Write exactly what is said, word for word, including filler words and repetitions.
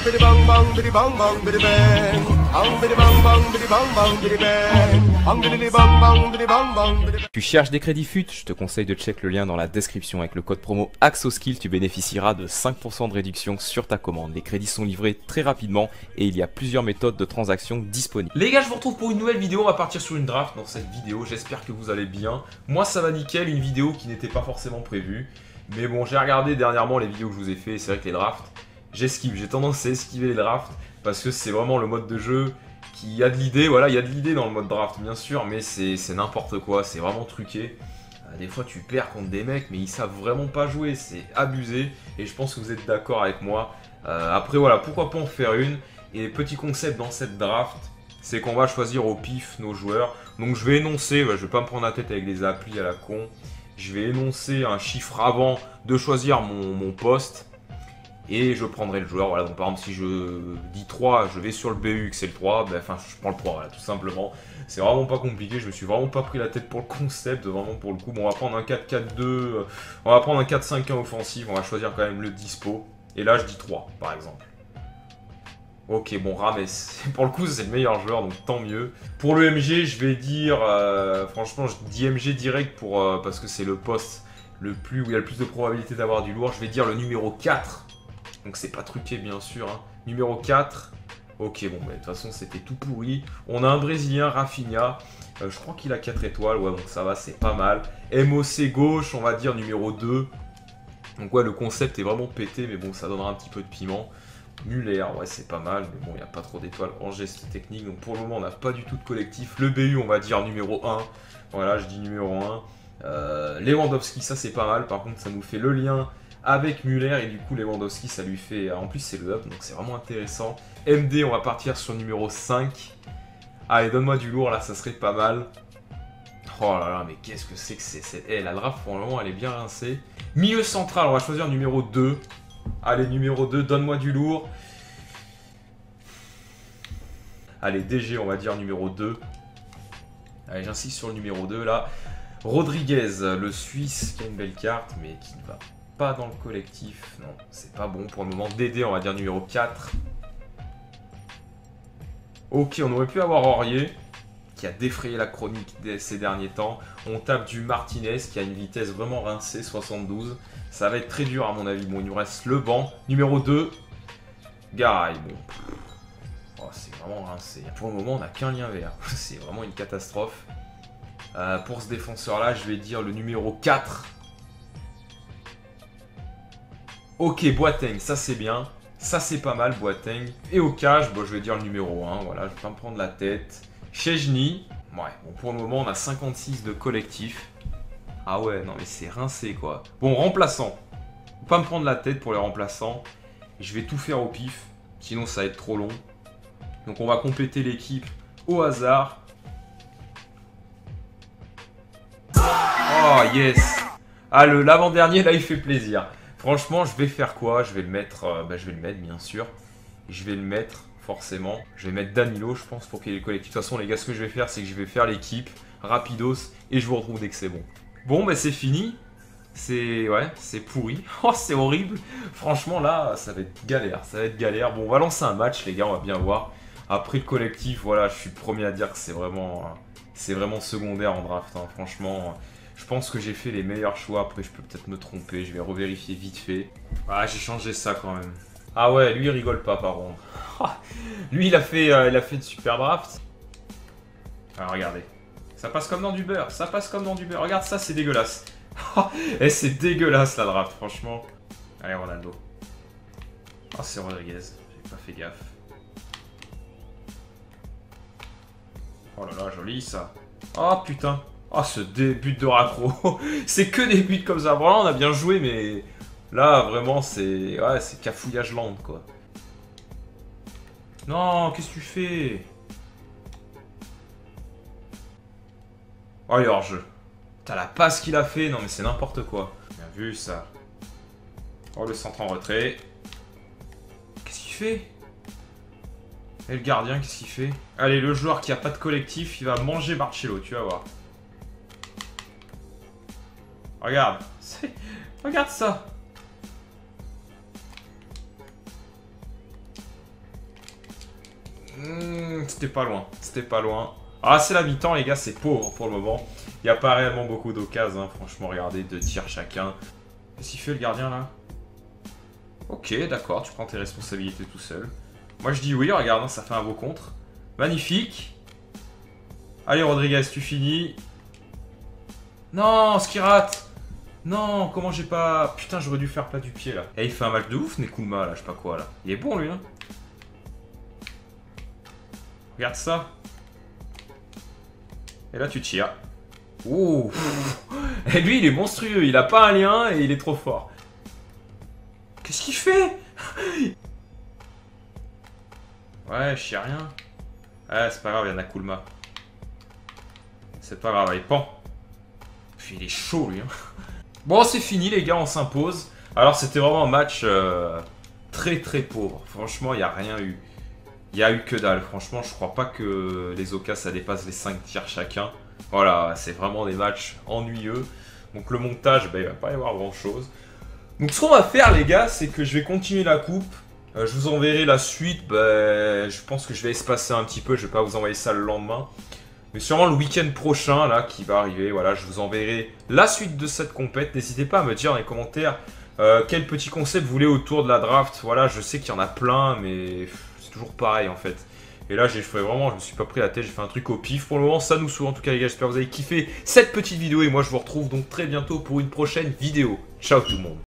bidi bang bang bidi bang bang bidi bang. Bang bidi bang bang bidi bang bang bidi bang. Bang bidi bang bang bidi bang bang bidi bang. Tu cherches des crédits F U T? Je te conseille de check le lien dans la description. Avec le code promo AXOSKILL, tu bénéficieras de cinq pour cent de réduction sur ta commande. Les crédits sont livrés très rapidement et il y a plusieurs méthodes de transaction disponibles. Les gars, je vous retrouve pour une nouvelle vidéo. On va partir sur une draft dans cette vidéo. J'espère que vous allez bien. Moi, ça va nickel. Une vidéo qui n'était pas forcément prévue. Mais bon, j'ai regardé dernièrement les vidéos que je vous ai fait. C'est vrai que les drafts, j'esquive. J'ai tendance à esquiver les drafts parce que c'est vraiment le mode de jeu qui a de l'idée. Voilà, il y a de l'idée dans le mode draft, bien sûr, mais c'est n'importe quoi. C'est vraiment truqué. Des fois, tu perds contre des mecs, mais ils savent vraiment pas jouer. C'est abusé. Et je pense que vous êtes d'accord avec moi. Euh, après, voilà, pourquoi pas en faire une. Et petit concept dans cette draft, c'est qu'on va choisir au pif nos joueurs. Donc je vais énoncer, ouais, je vais pas me prendre la tête avec les applis à la con. Je vais énoncer un chiffre avant de choisir mon, mon poste. Et je prendrai le joueur. Voilà, donc par exemple, si je dis trois, je vais sur le B U, que c'est le trois. Ben, enfin, je prends le trois, voilà, tout simplement. C'est vraiment pas compliqué. Je me suis vraiment pas pris la tête pour le concept, vraiment pour le coup. Bon, on va prendre un quatre quatre deux. On va prendre un quatre cinq un offensif. On va choisir quand même le dispo. Et là, je dis trois, par exemple. Ok, bon, Rames, pour le coup, c'est le meilleur joueur, donc tant mieux. Pour le M G, je vais dire, euh, franchement, je dis M G direct pour, euh, parce que c'est le poste le plus, où il y a le plus de probabilité d'avoir du lourd. Je vais dire le numéro quatre. Donc c'est pas truqué, bien sûr. Hein. Numéro quatre. Ok, bon, bah, de toute façon, c'était tout pourri. On a un Brésilien, Rafinha. Euh, je crois qu'il a quatre étoiles. Ouais, donc ça va, c'est pas mal. M O C gauche, on va dire numéro deux. Donc ouais, le concept est vraiment pété, mais bon, ça donnera un petit peu de piment. Muller, ouais, c'est pas mal, mais bon, il n'y a pas trop d'étoiles en geste technique. Donc pour le moment, on n'a pas du tout de collectif. Le B U, on va dire numéro un. Voilà, je dis numéro un. Euh, Lewandowski, ça c'est pas mal. Par contre, ça nous fait le lien avec Muller. Et du coup, Lewandowski, ça lui fait... En plus, c'est le up, donc c'est vraiment intéressant. M D, on va partir sur numéro cinq. Allez, donne-moi du lourd, là, ça serait pas mal. Oh là là, mais qu'est-ce que c'est que c'est... Eh, la draft, pour le moment, elle est bien rincée. Milieu central, on va choisir numéro deux. Allez, numéro deux, donne-moi du lourd. Allez, D G, on va dire numéro deux. Allez, j'insiste sur le numéro deux, là. Rodriguez, le Suisse, qui a une belle carte, mais qui ne va pas dans le collectif. Non, c'est pas bon pour le moment. D D, on va dire numéro quatre. Ok, on aurait pu avoir Aurier, qui a défrayé la chronique ces derniers temps. On tape du Martinez, qui a une vitesse vraiment rincée, soixante-douze. Ça va être très dur à mon avis. Bon, il nous reste le banc. Numéro deux. Garay. Bon. Oh, c'est vraiment rincé. Pour le moment, on n'a qu'un lien vert. C'est vraiment une catastrophe. Euh, pour ce défenseur-là, je vais dire le numéro quatre. Ok, Boateng. Ça, c'est bien. Ça, c'est pas mal, Boateng. Et au cage, bon, je vais dire le numéro un. Voilà, je vais pas me prendre la tête. Chesney. Ouais, bon, pour le moment, on a cinquante-six de collectif. Ah ouais, non mais c'est rincé quoi. Bon, remplaçant. Faut pas me prendre la tête pour les remplaçants. Je vais tout faire au pif. Sinon ça va être trop long. Donc on va compléter l'équipe au hasard. Oh yes. Ah, le l'avant-dernier là il fait plaisir. Franchement je vais faire quoi? Je vais le mettre, euh, bah, je vais le mettre bien sûr. Je vais le mettre forcément. Je vais mettre Danilo je pense pour qu'il y ait le collectif. De toute façon les gars, ce que je vais faire c'est que je vais faire l'équipe rapidos. Et je vous retrouve dès que c'est bon. Bon, bah c'est fini. C'est... Ouais, c'est pourri. Oh, c'est horrible. Franchement, là, ça va être galère. Ça va être galère. Bon, on va lancer un match, les gars, on va bien voir. Après le collectif, voilà, je suis le premier à dire que c'est vraiment... C'est vraiment secondaire en draft, hein. Franchement, je pense que j'ai fait les meilleurs choix. Après, je peux peut-être me tromper. Je vais revérifier vite fait. Ah, j'ai changé ça quand même. Ah ouais, lui, il rigole pas, par contre. Lui, il a fait, euh, il a fait de super draft. Alors, regardez. Ça passe comme dans du beurre, ça passe comme dans du beurre. Regarde ça, c'est dégueulasse. Et c'est dégueulasse la draft, franchement. Allez, Ronaldo. Oh, c'est Rodriguez. J'ai pas fait gaffe. Oh là là, joli ça. Oh putain. Oh, ce début de raccro. C'est que des buts comme ça. Vraiment, on a bien joué, mais là, vraiment, c'est. Ouais, c'est cafouillage land, quoi. Non, qu'est-ce que tu fais? Oh, il est hors jeu. T'as la passe qu'il a fait. Non, mais c'est n'importe quoi. Bien vu, ça. Oh, le centre en retrait. Qu'est-ce qu'il fait? Et le gardien, qu'est-ce qu'il fait? Allez, le joueur qui a pas de collectif, il va manger Marcelo, tu vas voir. Regarde. Regarde ça. C'était pas loin, c'était pas loin. Ah, c'est la mi-temps, les gars, c'est pauvre pour le moment. Il n'y a pas réellement beaucoup d'occasions, hein. Franchement, regardez, deux tirs chacun. Qu'est-ce qu'il fait, le gardien, là? Ok, d'accord, tu prends tes responsabilités tout seul. Moi, je dis oui, regarde, hein, ça fait un beau contre. Magnifique. Allez, Rodriguez, tu finis. Non, ce qui rate. Non, comment j'ai pas... Putain, j'aurais dû faire plat du pied, là. Et il fait un match de ouf, Nekouma, là, je sais pas quoi, là. Il est bon, lui, hein. Regarde ça. Et là, tu tires. Ouh. Et lui, il est monstrueux. Il a pas un lien et il est trop fort. Qu'est-ce qu'il fait? Ouais, je sais rien. Ouais, c'est pas grave, il y en a Koulma. C'est pas grave, il pend. Puis il est chaud, lui. Hein. Bon, c'est fini, les gars, on s'impose. Alors, c'était vraiment un match euh, très très pauvre. Franchement, il n'y a rien eu. Il n'y a eu que dalle. Franchement, je crois pas que les Okas, ça dépasse les cinq tirs chacun. Voilà, c'est vraiment des matchs ennuyeux. Donc, le montage, bah, il va pas y avoir grand chose. Donc, ce qu'on va faire, les gars, c'est que je vais continuer la coupe. Euh, je vous enverrai la suite. Bah, je pense que je vais espacer un petit peu. Je vais pas vous envoyer ça le lendemain. Mais sûrement le week-end prochain, là, qui va arriver. Voilà, je vous enverrai la suite de cette compète. N'hésitez pas à me dire dans les commentaires euh, quel petit concept vous voulez autour de la draft. Voilà, je sais qu'il y en a plein, mais c'est toujours pareil, en fait. Et là, j'ai fait vraiment, je me suis pas pris la tête, j'ai fait un truc au pif. Pour le moment, ça nous saoule. En tout cas, les gars, j'espère que vous avez kiffé cette petite vidéo. Et moi, je vous retrouve donc très bientôt pour une prochaine vidéo. Ciao tout le monde.